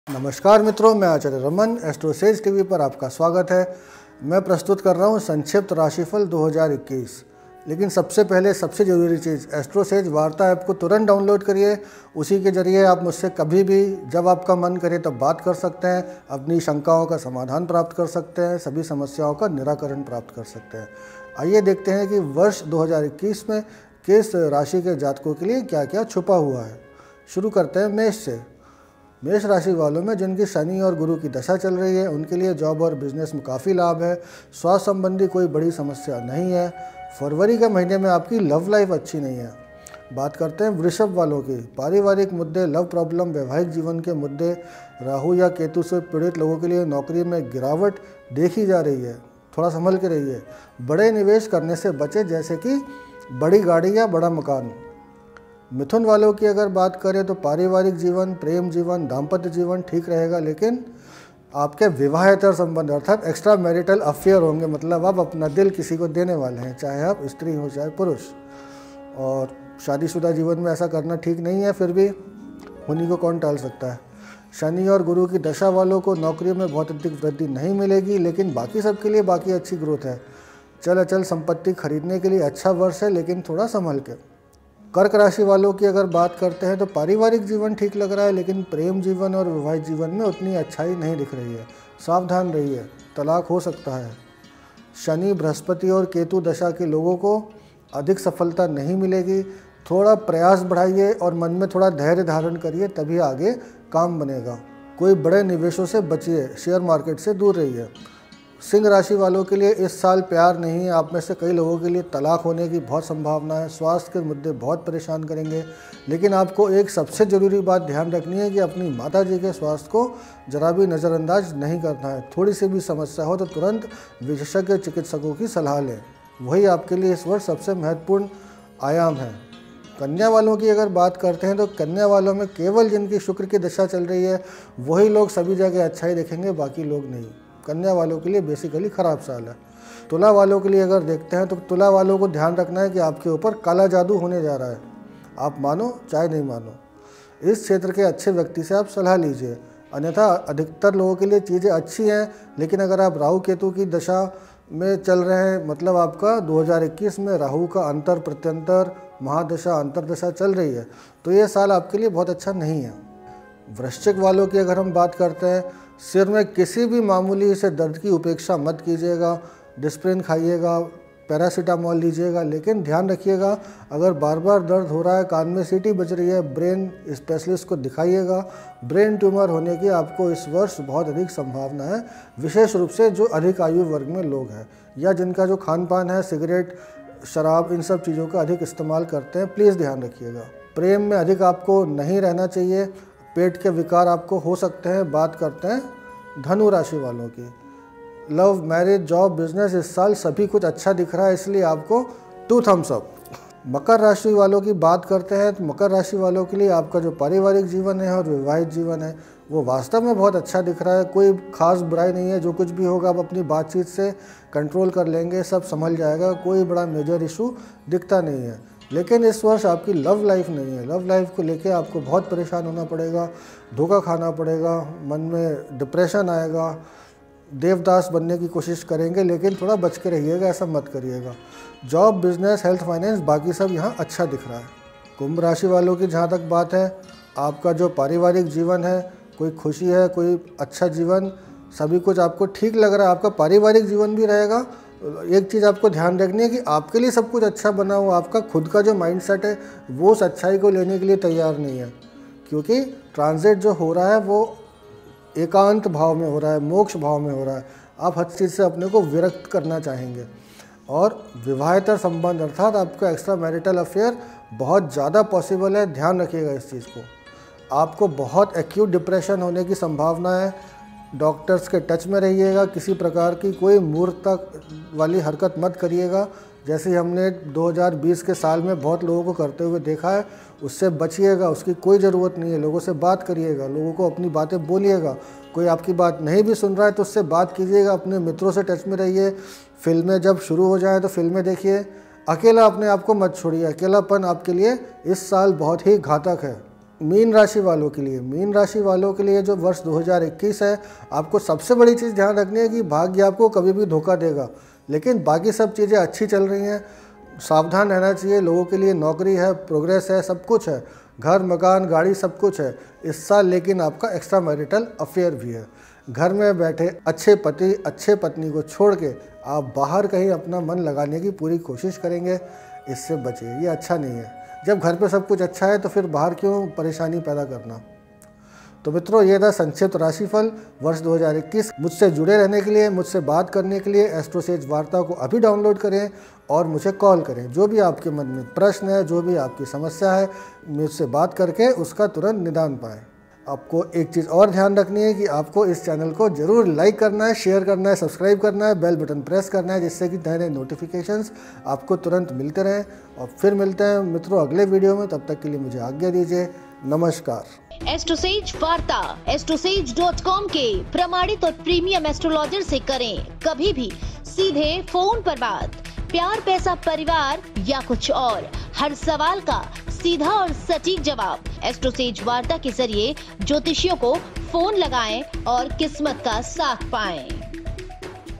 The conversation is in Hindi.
नमस्कार मित्रों, मैं आचार्य रमन एस्ट्रोसेज टीवी पर आपका स्वागत है। मैं प्रस्तुत कर रहा हूं संक्षिप्त राशिफल 2021। लेकिन सबसे पहले सबसे ज़रूरी चीज़, एस्ट्रोसेज वार्ता ऐप को तुरंत डाउनलोड करिए। उसी के जरिए आप मुझसे कभी भी जब आपका मन करे तब बात कर सकते हैं, अपनी शंकाओं का समाधान प्राप्त कर सकते हैं, सभी समस्याओं का निराकरण प्राप्त कर सकते हैं। आइए देखते हैं कि वर्ष 2021 में किस राशि के जातकों के लिए क्या क्या छुपा हुआ है। शुरू करते हैं मेष से। मेष राशि वालों में जिनकी शनि और गुरु की दशा चल रही है उनके लिए जॉब और बिजनेस में काफ़ी लाभ है। स्वास्थ्य संबंधी कोई बड़ी समस्या नहीं है। फरवरी के महीने में आपकी लव लाइफ अच्छी नहीं है। बात करते हैं वृषभ वालों की। पारिवारिक मुद्दे, लव प्रॉब्लम, वैवाहिक जीवन के मुद्दे, राहु या केतु से पीड़ित लोगों के लिए नौकरी में गिरावट देखी जा रही है। थोड़ा संभल के रहिए। बड़े निवेश करने से बचें, जैसे कि बड़ी गाड़ी या बड़ा मकान। मिथुन वालों की अगर बात करें तो पारिवारिक जीवन, प्रेम जीवन, दाम्पत्य जीवन ठीक रहेगा, लेकिन आपके विवाहेतर संबंध अर्थात एक्स्ट्रा मैरिटल अफेयर होंगे। मतलब आप अपना दिल किसी को देने वाले हैं, चाहे आप स्त्री हो चाहे पुरुष। और शादीशुदा जीवन में ऐसा करना ठीक नहीं है, फिर भी उन्हीं को कौन टाल सकता है। शनि और गुरु की दशा वालों को नौकरी में बहुत अधिक वृद्धि नहीं मिलेगी, लेकिन बाकी सबके लिए बाकी अच्छी ग्रोथ है। चल अचल संपत्ति खरीदने के लिए अच्छा वर्ष है, लेकिन थोड़ा संभल के। कर्क राशि वालों की अगर बात करते हैं तो पारिवारिक जीवन ठीक लग रहा है, लेकिन प्रेम जीवन और वैवाहिक जीवन में उतनी अच्छाई नहीं दिख रही है। सावधान रहिए, तलाक हो सकता है। शनि, बृहस्पति और केतु दशा के लोगों को अधिक सफलता नहीं मिलेगी। थोड़ा प्रयास बढ़ाइए और मन में थोड़ा धैर्य धारण करिए, तभी आगे काम बनेगा। कोई बड़े निवेशों से बचिए, शेयर मार्केट से दूर रहिए। सिंह राशि वालों के लिए इस साल प्यार नहीं है। आप में से कई लोगों के लिए तलाक होने की बहुत संभावना है। स्वास्थ्य के मुद्दे बहुत परेशान करेंगे, लेकिन आपको एक सबसे ज़रूरी बात ध्यान रखनी है कि अपनी माता जी के स्वास्थ्य को जरा भी नज़रअंदाज नहीं करना है। थोड़ी सी भी समस्या हो तो तुरंत विशेषज्ञ चिकित्सकों की सलाह लें। वही आपके लिए इस वर्ष सबसे महत्वपूर्ण आयाम है। कन्या वालों की अगर बात करते हैं तो कन्या वालों में केवल जिनकी शुक्र की दशा चल रही है वही लोग सभी जगह अच्छाई देखेंगे, बाकी लोग नहीं। कन्या वालों के लिए बेसिकली ख़राब साल है। तुला वालों के लिए अगर देखते हैं तो तुला वालों को ध्यान रखना है कि आपके ऊपर काला जादू होने जा रहा है। आप मानो चाहे नहीं मानो, इस क्षेत्र के अच्छे व्यक्ति से आप सलाह लीजिए, अन्यथा अधिकतर लोगों के लिए चीज़ें अच्छी हैं। लेकिन अगर आप राहु केतु की दशा में चल रहे हैं, मतलब आपका 2021 में राहु का अंतर प्रत्यंतर महादशा अंतरदशा चल रही है, तो ये साल आपके लिए बहुत अच्छा नहीं है। वृश्चिक वालों की अगर हम बात करते हैं, सिर में किसी भी मामूली से दर्द की उपेक्षा मत कीजिएगा। डिस्प्रिन खाइएगा, पैरासीटामॉल लीजिएगा, लेकिन ध्यान रखिएगा अगर बार बार दर्द हो रहा है, कान में सीटी बज रही है, ब्रेन स्पेशलिस्ट को दिखाइएगा। ब्रेन ट्यूमर होने की आपको इस वर्ष बहुत अधिक संभावना है, विशेष रूप से जो अधिक आयु वर्ग में लोग हैं या जिनका जो खान पान है, सिगरेट, शराब, इन सब चीज़ों का अधिक इस्तेमाल करते हैं, प्लीज़ ध्यान रखिएगा। प्रेम में अधिक आपको नहीं रहना चाहिए, पेट के विकार आपको हो सकते हैं। बात करते हैं धनु राशि वालों की। लव, मैरिज, जॉब, बिजनेस, इस साल सभी कुछ अच्छा दिख रहा है, इसलिए आपको 2 थम्स अप। मकर राशि वालों की बात करते हैं तो मकर राशि वालों के लिए आपका जो पारिवारिक जीवन है और वैवाहिक जीवन है वो वास्तव में बहुत अच्छा दिख रहा है। कोई खास बुराई नहीं है, जो कुछ भी होगा आप अपनी बातचीत से कंट्रोल कर लेंगे, सब संभल जाएगा। कोई बड़ा मेजर इशू दिखता नहीं है। लेकिन इस वर्ष आपकी लव लाइफ नहीं है। लव लाइफ को लेके आपको बहुत परेशान होना पड़ेगा, धोखा खाना पड़ेगा, मन में डिप्रेशन आएगा, देवदास बनने की कोशिश करेंगे, लेकिन थोड़ा बच के रहिएगा, ऐसा मत करिएगा। जॉब, बिजनेस, हेल्थ, फाइनेंस, बाकी सब यहाँ अच्छा दिख रहा है। कुंभ राशि वालों की जहाँ तक बात है, आपका जो पारिवारिक जीवन है, कोई खुशी है, कोई अच्छा जीवन, सभी कुछ आपको ठीक लग रहा है। आपका पारिवारिक जीवन भी रहेगा। एक चीज़ आपको ध्यान रखनी है कि आपके लिए सब कुछ अच्छा बना हो, आपका खुद का जो माइंडसेट है वो उस अच्छाई को लेने के लिए तैयार नहीं है, क्योंकि ट्रांजिट जो हो रहा है वो एकांत भाव में हो रहा है, मोक्ष भाव में हो रहा है। आप हर चीज़ से अपने को विरक्त करना चाहेंगे। और विवाहेतर संबंध अर्थात आपका एक्स्ट्रा मैरिटल अफेयर बहुत ज़्यादा पॉसिबल है, ध्यान रखिएगा इस चीज़ को। आपको बहुत एक्यूट डिप्रेशन होने की संभावना है। डॉक्टर्स के टच में रहिएगा, किसी प्रकार की कोई मूर्खता वाली हरकत मत करिएगा, जैसे हमने 2020 के साल में बहुत लोगों को करते हुए देखा है। उससे बचिएगा, उसकी कोई ज़रूरत नहीं है। लोगों से बात करिएगा, लोगों को अपनी बातें बोलिएगा। कोई आपकी बात नहीं भी सुन रहा है तो उससे बात कीजिएगा। अपने मित्रों से टच में रहिए। फिल्में जब शुरू हो जाए तो फिल्में देखिए। अकेला अपने आप को मत छोड़िए। अकेलापन आपके लिए इस साल बहुत ही घातक है। मीन राशि वालों के लिए जो वर्ष 2021 है, आपको सबसे बड़ी चीज़ ध्यान रखनी है कि भाग्य आपको कभी भी धोखा देगा, लेकिन बाकी सब चीज़ें अच्छी चल रही हैं। सावधान रहना चाहिए। लोगों के लिए नौकरी है, प्रोग्रेस है, सब कुछ है, घर मकान गाड़ी सब कुछ है इस साल। लेकिन आपका एक्स्ट्रा मैरिटल अफेयर भी है। घर में बैठे अच्छे पति अच्छे पत्नी को छोड़ के आप बाहर कहीं अपना मन लगाने की पूरी कोशिश करेंगे, इससे बचिए, ये अच्छा नहीं है। जब घर पे सब कुछ अच्छा है तो फिर बाहर क्यों परेशानी पैदा करना। तो मित्रों, ये था संक्षिप्त राशिफल वर्ष 2021। मुझसे जुड़े रहने के लिए, मुझसे बात करने के लिए एस्ट्रोसेज वार्ता को अभी डाउनलोड करें और मुझे कॉल करें। जो भी आपके मन में प्रश्न है, जो भी आपकी समस्या है, मुझसे बात करके उसका तुरंत निदान पाएँ। आपको एक चीज़ और ध्यान रखनी है कि आपको इस चैनल को ज़रूर लाइक करना है, शेयर करना है, सब्सक्राइब करना है, बेल बटन प्रेस करना है, जिससे कि नए नए नोटिफिकेशंस आपको तुरंत मिलते रहें। और फिर मिलते हैं मित्रों अगले वीडियो में। तब तक के लिए मुझे आज्ञा दीजिए। नमस्कार। एस्ट्रोसेज वार्ता astrosage.com के प्रमाणित और प्रीमियम एस्ट्रोलॉजर से करें कभी भी सीधे फोन पर बात। प्यार, पैसा, परिवार या कुछ और, हर सवाल का सीधा और सटीक जवाब। एस्ट्रोसेज वार्ता के जरिए ज्योतिषियों को फोन लगाएं और किस्मत का साथ पाएं।